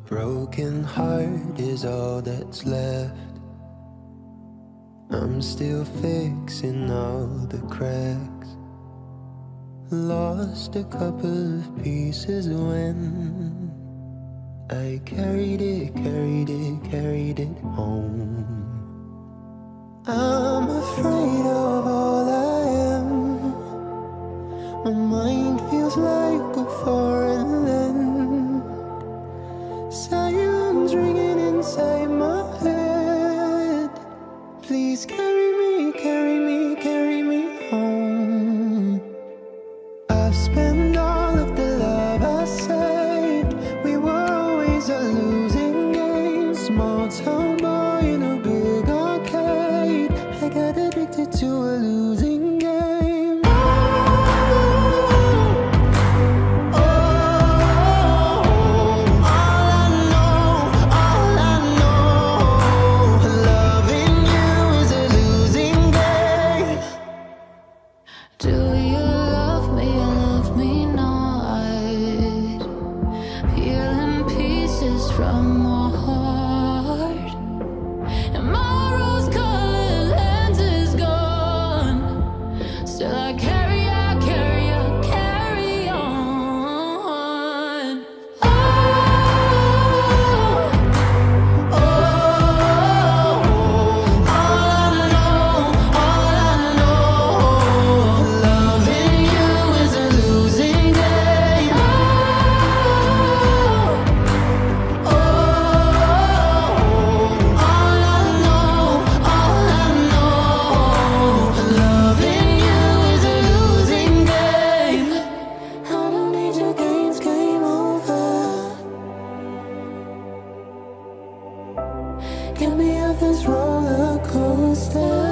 broken heart is all that's left. I'm still fixing all the cracks. Lost a couple of pieces when I carried it home. I'm afraid of all I am. My mind feels like a foreign land. Silence ringing inside my head. Please carry me, carry me, carry me home. I've spent all of the love I saved. We were always a losing game. Small town boy in a big arcade. I got addicted to a losing game. Do you love me or love me not? Peeling pieces from my heart, and my rose-colored lens is gone. Still I carry on. Get me off this roller coaster.